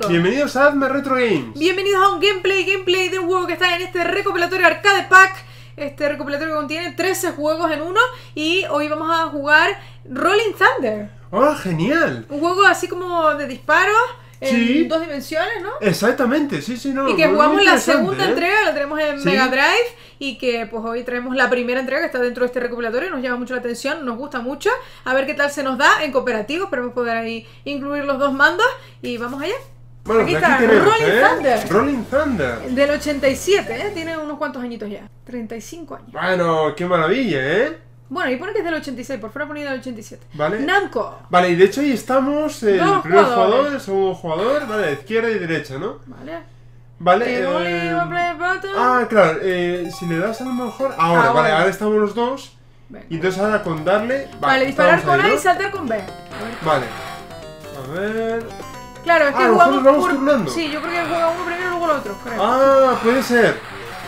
chicos. Bienvenidos a Hazme Retro Games. Bienvenidos a un gameplay de un juego que está en este recopilatorio Arcade Pack. Este recopilatorio que contiene 13 juegos en uno. Y hoy vamos a jugar Rolling Thunder. ¡Oh, genial! Un juego así como de disparos en 2 dimensiones, ¿no? Exactamente, sí, no. Y que jugamos la segunda ¿eh? entrega, la tenemos en Mega Drive. Y que pues hoy traemos la primera entrega que está dentro de este recopilatorio. Nos llama mucho la atención, nos gusta mucho. A ver qué tal se nos da en cooperativo. Esperemos poder ahí incluir los 2 mandos. Y vamos allá. Bueno, aquí pues está, tenemos, Rolling Thunder. Rolling Thunder. Del 87, ¿eh? Tiene unos cuantos añitos ya. 35 años. Bueno, qué maravilla, ¿eh? Bueno, y pone que es del 86, por fuera ponía del 87. Vale. Namco. Vale, y de hecho ahí estamos, el Dos primer jugadores. jugador, el segundo jugador, vale, izquierda y derecha, ¿no? Vale. Vale. Play button. Claro, si le das a lo mejor... Ahora, vale, ahora estamos los dos. Venga. Y entonces ahora con darle... Vale, disparar estamos con ahí, A y ¿no? saltar con B. Vale. A ver... Claro, es que nosotros jugamos vamos por... turnando. Sí, yo creo que juega uno primero y luego el otro, creo. Puede ser.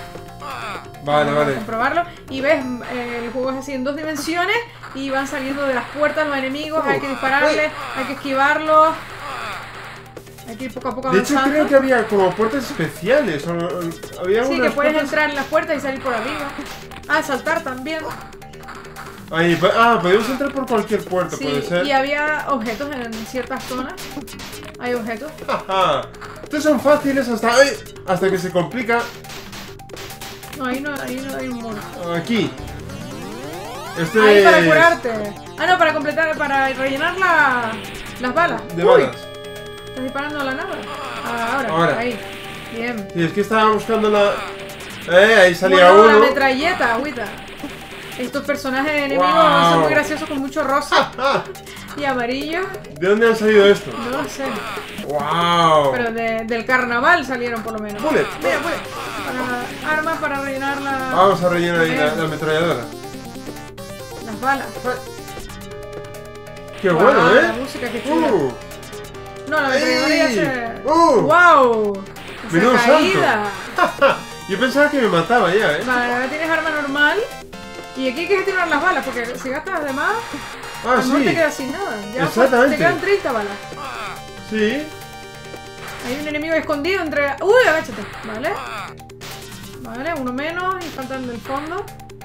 Vale, Vamos a vale. comprobarlo. Y ves, el juego es así en 2 dimensiones y van saliendo de las puertas los enemigos, hay que dispararles, hay que esquivarlos. Hay que ir poco a poco De hecho avanzando. creo que había como puertas especiales. Había Sí, unas que puedes puertas... entrar en las puertas y salir por arriba. Saltar también. Ahí, podemos entrar por cualquier puerta, Sí, puede ser. y había objetos en ciertas zonas. Hay objetos. Ajá. Estos son fáciles hasta que se complica. No, ahí no hay un mono. Aquí. Este Ahí para es curarte. No, para completar, para rellenar las balas. de Uy, balas. ¿estás disparando a la nave? Ahora. Ahí. Bien. Sí, es que estaba buscando la... ahí salía Bueno, la uno. metralleta, agüita. Estos personajes enemigos Wow. son muy graciosos con mucho rosa y amarillo. ¿De dónde han salido estos? No lo sé. ¡Wow! Pero del carnaval salieron por lo menos. Bullet. Mira, bullet. Armas para rellenar Vamos a rellenar ahí la ametralladora. las balas. ¡Qué Wow, bueno, la música, qué chula. No, la ametralladora ya se... ¡Wow! Menudo Esa caída. Yo pensaba que me mataba ya, ¿eh? Vale, ahora tienes arma normal. Y aquí hay que gestionar las balas, porque si gastas de más, a lo mejor te quedas sin nada. Ya Exactamente. te quedan 30 balas. Sí. Hay un enemigo escondido entre... ¡Uy, agáchate! Vale. Vale, uno menos y falta el del fondo.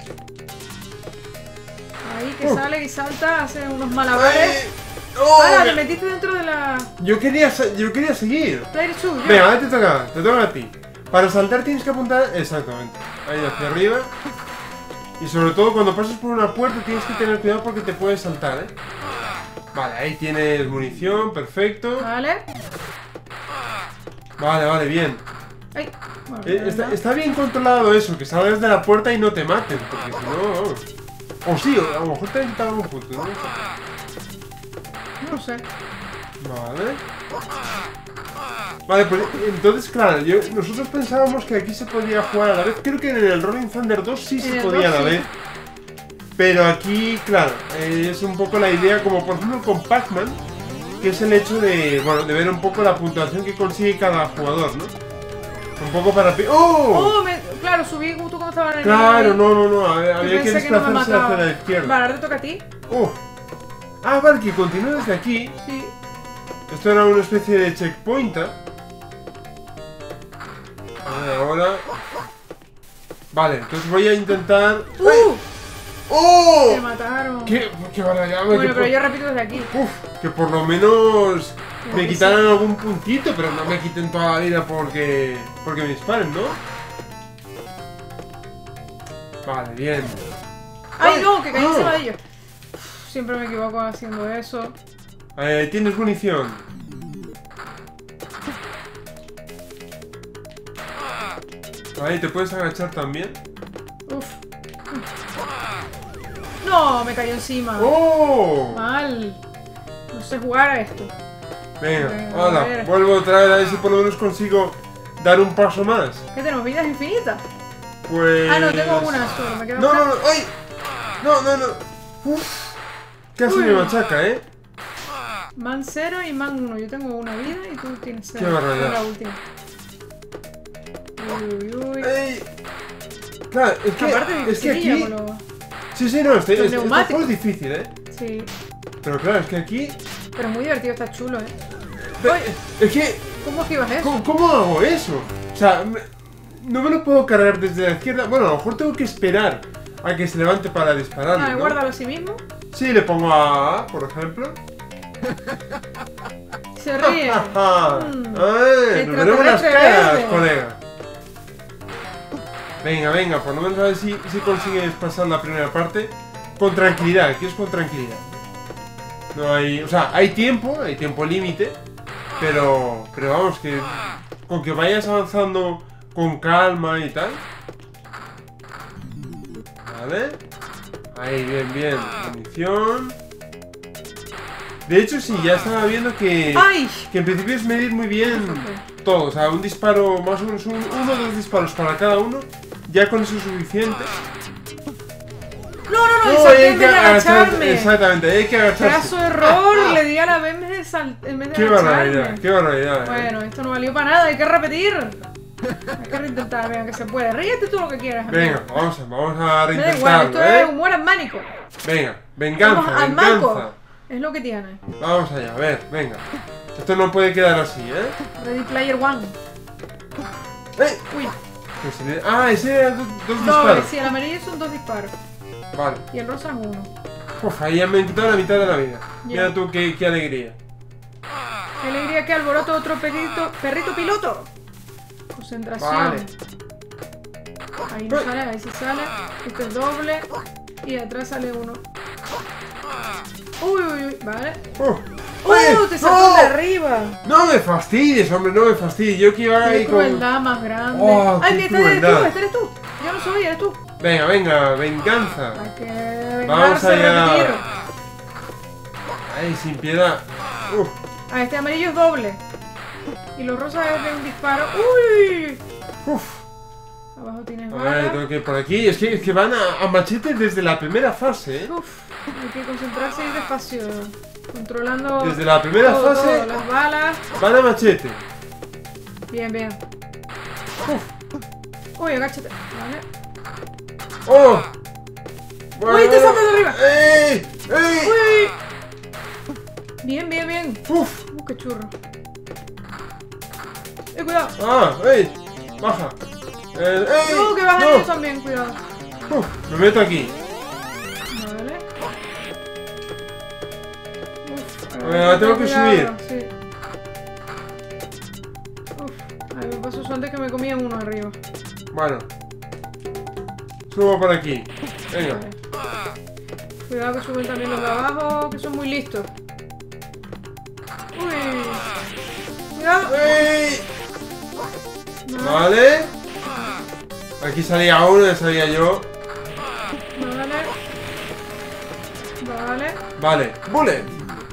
Ahí que sale y salta, hace unos malabares. Te metiste dentro de la... Yo quería seguir. Player 2, Venga, ahora te toca a ti. Para saltar tienes que apuntar exactamente. Ahí hacia arriba. Y sobre todo cuando pasas por una puerta tienes que tener cuidado porque te puedes saltar, ¿eh? Vale, ahí tienes munición, perfecto. Vale. Vale, bien. Ay. Bueno, Está bien controlado eso, que salgas de la puerta y no te maten, porque si no, vamos. O sí, a lo mejor te han quitado un punto, ¿no? No sé. Vale. Vale, pues entonces, claro, nosotros pensábamos que aquí se podía jugar a la vez. Creo que en el Rolling Thunder 2 sí se podía a la vez. Pero aquí, claro, es un poco la idea, como por ejemplo con Pac-Man, que es el hecho de, bueno, de ver un poco la puntuación que consigue cada jugador, ¿no? Un poco para... Claro, subí justo cuando estaba en el... Claro, no, había que desplazarse no hacia la izquierda. Vale, ahora te toca a ti. Vale, que continúe desde aquí. Sí. Esto era una especie de checkpoint. Ahora... Vale, entonces voy a intentar... Me mataron. ¡Qué barbaridad! Bueno, pero yo repito desde aquí. Que por lo menos me quitaran algún puntito, pero no me quiten toda la vida porque me disparen, ¿no? Vale, bien. ¡Ay, no! Que caí encima de ellos. Siempre me equivoco haciendo eso. Tienes munición. Ahí, ¿te puedes agachar también? No, me cayó encima. Mal. No sé jugar a esto. Venga, hola, vuelvo otra vez a ver si por lo menos consigo dar un paso más. ¿Qué tenemos? ¿Vidas infinitas? Pues... No, tengo una solo, me queda No, una. ¡ay! No. Casi me machaca, ¿eh? Man 0 y man 1. Yo tengo una vida y tú tienes 0. Qué barbaridad. La última. Uy. ¡Ey! Claro, es que aquí... Sí, no, este juego es difícil, ¿eh? Sí. Pero claro, es que aquí... Pero muy divertido, está chulo, ¿eh? Es que ¿Cómo esquivas eso? ¿Cómo hago eso? O sea, no me lo puedo cargar desde la izquierda. Bueno, a lo mejor tengo que esperar a que se levante para dispararle, ¿no? Guárdalo a sí mismo. Sí, le pongo a A, por ejemplo. Se ríe. Nos veremos las caras, colega. Venga, por lo menos a ver si consigues pasar la primera parte con tranquilidad. Aquí es con tranquilidad. No hay... O sea, hay tiempo límite. Pero vamos, que con que vayas avanzando con calma y tal. Vale. Ahí, bien. Munición. De hecho, sí, ya estaba viendo que en principio es medir muy bien todo. O sea, un disparo, más o menos uno o dos disparos para cada uno. Ya con eso es suficiente. No, hay que agacharme. Exactamente, hay que agacharse. Pedazo de error, le di a la B en vez de Qué barbaridad, qué barbaridad. Bueno, esto no valió para nada, hay que repetir. Hay que reintentar, venga, que se puede. Ríete tú lo que quieras. Venga, vamos a Me da igual, reintentarlo, esto es humor asmánico. Venga, venganza. Es lo que tiene. Vamos allá, a ver, venga. Esto no puede quedar así, ¿eh? Ready Player One. Uy. Ese era dos disparos. Sí, el amarillo son 2 disparos. Vale. Y el rosa es 1. Uf, ahí ya me han quitado la mitad de la vida. Mira tú qué alegría. Qué alegría, que alboroto otro perrito piloto. Concentración. Vale. Ahí no sale, ahí sí sale. Este es doble. Y de atrás sale uno. Uy, vale. Te saltó de arriba. No me fastidies, hombre, no me fastidies. Yo que iba ahí con... Qué crueldad más grande. Ay, este eres tú. Yo no soy, eres tú. Venga, venganza. Hay que vamos allá. Repetir. Ay, sin piedad. Este amarillo es doble. Y los rosas es de un disparo. ¡Uy! Abajo tienes balas. A ver, tengo que ir por aquí. Es que van a machete desde la primera fase, ¿eh? Hay que concentrarse y ir despacio. Controlando. Desde la primera fase. Las balas. Van a machete. Bien. Uy, agáchate. Vale. Uy, te saltas de arriba. Uy. Bien. Qué churro. Cuidado. Baja. No, que bajan ellos también, cuidado. Me meto aquí. Vale. Tengo que subir. Sí. Ahí me pasó antes que me comían uno arriba. Bueno. Subo por aquí. Venga. Vale. Cuidado que suben también los de abajo, que son muy listos. Uy. Cuidado. Vale. Aquí salía uno, ya salía yo. Vale. Bullet.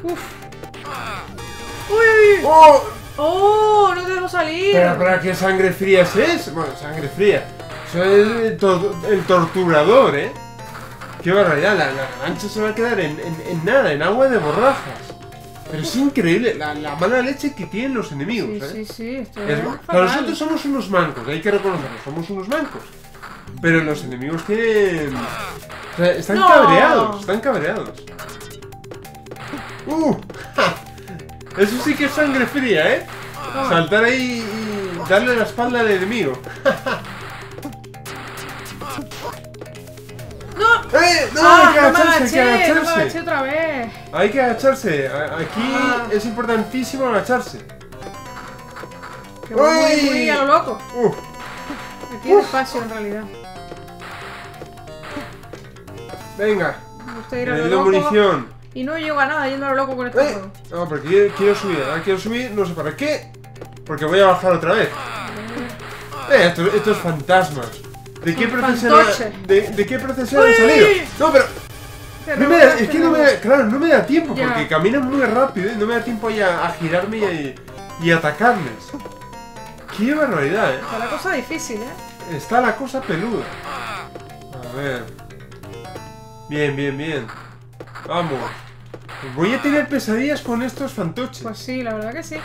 Uy. No te dejo salir. Pero ¿para qué sangre fría es? Bueno, sangre fría. Eso es el torturador, ¿eh? Qué barbaridad, la lancha se va a quedar en nada, en agua de borrajas. Pero es increíble la mala leche que tienen los enemigos, ¿eh? Sí, nosotros somos unos mancos, hay que reconocerlo, somos unos mancos. Pero los enemigos tienen... O sea, están cabreados. Eso sí que es sangre fría, ¿eh? Saltar ahí y darle la espalda al enemigo. Hay que agacharse, no me agaché otra vez. Hay que agacharse. Aquí es importantísimo agacharse. Que voy muy a lo loco. Aquí hay espacio en realidad. Venga. Me gusta ir a lo loco. Munición. Y no llego a nada yendo a lo loco con este juego. No, porque quiero subir, no sé para qué. Porque voy a bajar otra vez. Estos fantasmas. ¿De qué procesión han salido? No, pero... es que no me da tiempo, porque caminan muy rápido y no me da tiempo a girarme y atacarles. Qué barbaridad, Está la cosa difícil, ¿eh? Está la cosa peluda. A ver... Bien. Vamos. Voy a tener pesadillas con estos fantoches. Pues sí, la verdad que sí.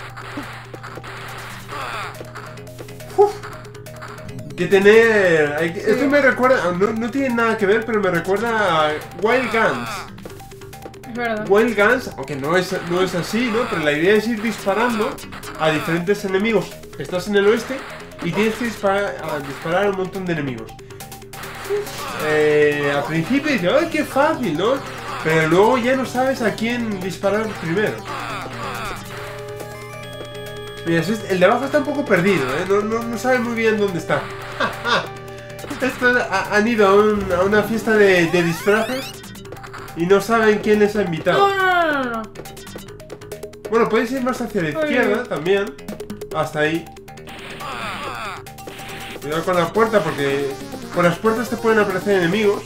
Que tener... Esto me recuerda... No tiene nada que ver, pero me recuerda a Wild Guns. verdad. Wild Guns, aunque no es así, ¿no? Pero la idea es ir disparando a diferentes enemigos. Estás en el oeste y tienes que disparar a un montón de enemigos. Al principio dices, ¡ay, qué fácil!, ¿no? Pero luego ya no sabes a quién disparar primero. Mira, el de abajo está un poco perdido, ¿eh? No sabe muy bien dónde está. Estos han ido a una fiesta de disfraces y no saben quién les ha invitado. No. Bueno, podéis ir más hacia la izquierda también. Hasta ahí. Cuidado con la puerta porque por las puertas te pueden aparecer enemigos.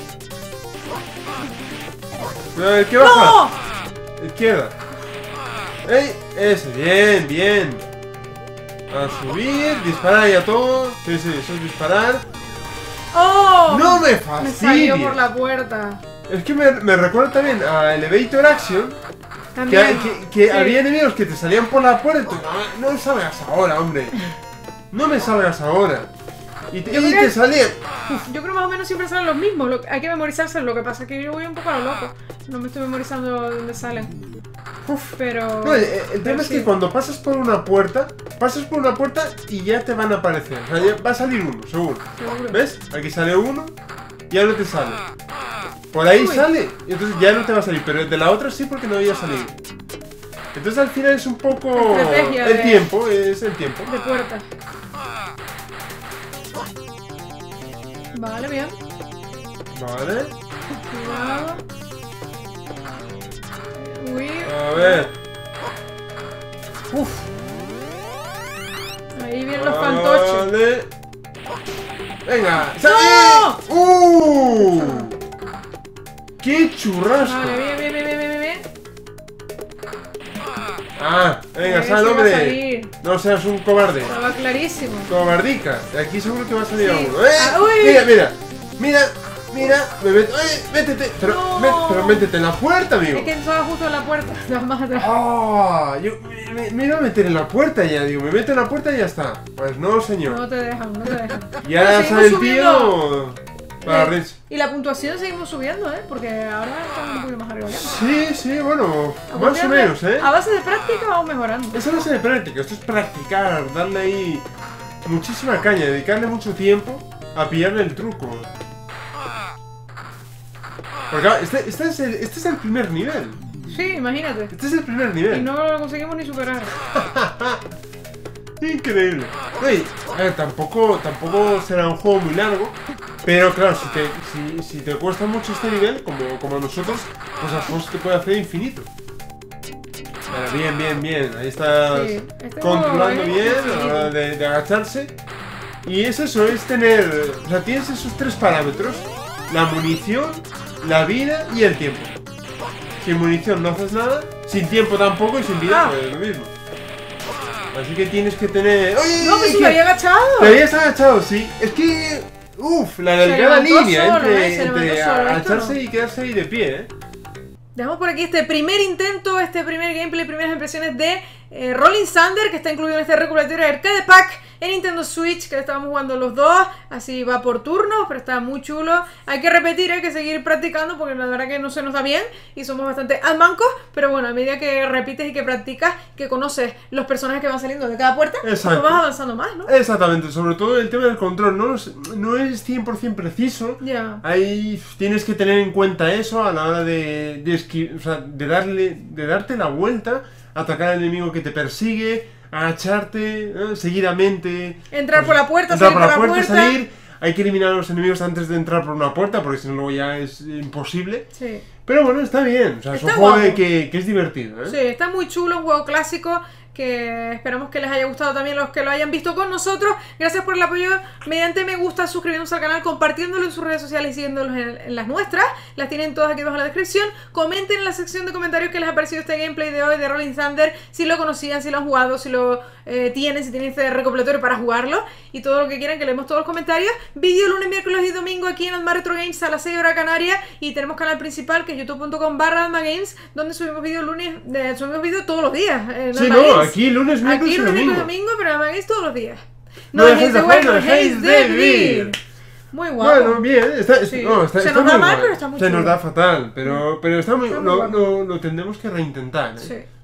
Cuidado, ¿el que baja? ¡No! Izquierda. ¡Ey! Ese, bien. A subir, disparar ahí a todo. Sí, eso es disparar. ¡Oh! ¡No me Me fastidies! salió por la puerta. Es que me recuerda también a Elevator Action. Que había enemigos que te salían por la puerta y tú, no salgas ahora, hombre. No me salgas ahora. Y te salían. Yo creo más o menos siempre salen los mismos. Hay que memorizarse. Lo que pasa es que yo voy un poco a lo loco. No me estoy memorizando dónde salen. Pero... No, el tema es que cuando pasas por una puerta y ya te van a aparecer. O sea, ya va a salir uno, seguro. ¿Ves? Aquí sale uno, ya no te sale. Por ahí sale, y entonces ya no te va a salir. Pero de la otra sí, porque no había salido. Entonces al final es un poco... El tiempo. De puerta. Vale, bien. Vale. Cuidado. Uy. A ver. Uf. Ahí vienen los fantoches. Vale. Venga. ¡No! ¡Qué churrasco! Vale, bien. Venga, sal, hombre. No seas un cobarde. Estaba clarísimo. Cobardica. De aquí seguro que va a salir alguno. Mira, métete. Pero métete en la puerta, amigo. Es que estaba justo en la puerta. Me iba a meter en la puerta ya, digo, me meto en la puerta y ya está. Pues no, señor. No te dejan. Y ahora sale el tío para Rich. Y la puntuación seguimos subiendo, porque ahora estamos un poquito más arriba. Sí, bueno, más o menos, A base de práctica vamos mejorando. Es a base de práctica, esto es practicar, darle ahí muchísima caña, dedicarle mucho tiempo a pillarle el truco. Porque claro, este es el primer nivel. Sí, imagínate. Este es el primer nivel. Y no lo conseguimos ni superar. Increíble. Oye, a ver, tampoco será un juego muy largo. Pero claro, si te cuesta mucho este nivel, como a nosotros, pues a vos te puede hacer infinito. Vale, bien. Ahí estás controlando bien a la hora de agacharse. Y es eso, es tener... O sea, tienes esos tres parámetros. La munición, la vida y el tiempo. Sin munición no haces nada, sin tiempo tampoco y sin vida pues lo mismo. Así que tienes que tener... ¡Oye! No, pero si me había agachado. Te habías agachado, sí. Es que... la delgada línea entre agacharse y quedarse ahí de pie, Dejamos por aquí este primer intento, este primer gameplay, primeras impresiones de Rolling Thunder, que está incluido en este recopilatorio de Arcade Pack en Nintendo Switch, que estábamos jugando los dos, así va por turnos, pero está muy chulo. Hay que repetir, hay que seguir practicando, porque la verdad que no se nos da bien y somos bastante mancos, pero bueno, a medida que repites y que practicas, que conoces los personajes que van saliendo de cada puerta, pues vas avanzando más, ¿no? Exactamente, sobre todo el tema del control, no es 100% preciso. Ahí tienes que tener en cuenta eso a la hora de darte la vuelta, atacar al enemigo que te persigue, agacharte, seguidamente. Entrar por la puerta, salir por la puerta. Salir. Hay que eliminar a los enemigos antes de entrar por una puerta, porque si no luego ya es imposible. Sí. Pero bueno, está bien. O sea, es un juego que es divertido, Sí, está muy chulo, un juego clásico que esperamos que les haya gustado también los que lo hayan visto con nosotros. Gracias por el apoyo mediante me gusta, suscribiéndose al canal, compartiéndolo en sus redes sociales y siguiéndolos en las nuestras. Las tienen todas aquí abajo en la descripción. Comenten en la sección de comentarios qué les ha parecido este gameplay de hoy de Rolling Thunder, si lo conocían, si lo han jugado, si lo tienen este recopilatorio para jugarlo y todo lo que quieran, que leemos todos los comentarios. Vídeo lunes, miércoles y domingo aquí en Adma Retro Games a las 6 horas Canarias, y tenemos canal principal que es youtube.com/AdmaGames, donde subimos vídeos subimos vídeos todos los días. Aquí lunes, miércoles y domingo. Pero Adma Games todos los días. No dejéis de jugar, no dejéis de vivir. Muy guapo. Bueno, bien, Sí. no, está, Se está nos da muy mal, guay. pero está muy Se nos chulo. da fatal, pero está muy, Está muy guapo. lo tendremos que reintentar. ¿eh? Sí.